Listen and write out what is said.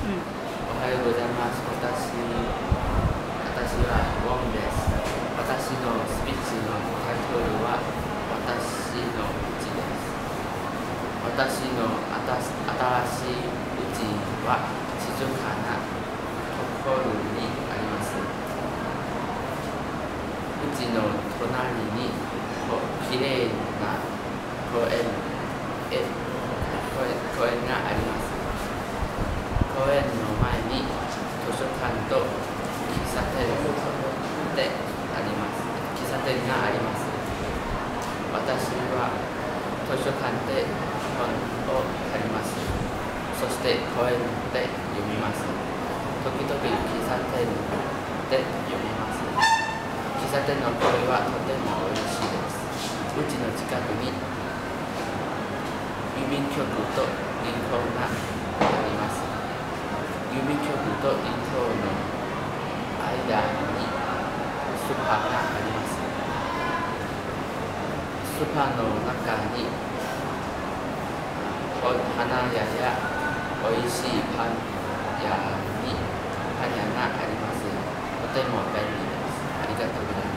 おはようございます。私はウォンです。私のスピーチのタイトルは私のうちです。私の新しいうちは静かなところにあります。うちの隣にきれいな公園があります。公園の前に図書館と喫茶店であります。喫茶店があります。私は図書館で本を借ります。そして公園で読みます。時々喫茶店で読みます。喫茶店のコーヒーはとても美味しいです。うちの近くに郵便局と銀行があります。郵便局と銀行の間にスーパーがあります。スーパーの中に花屋やおいしいパン屋があります。とても便利です。ありがとうございます。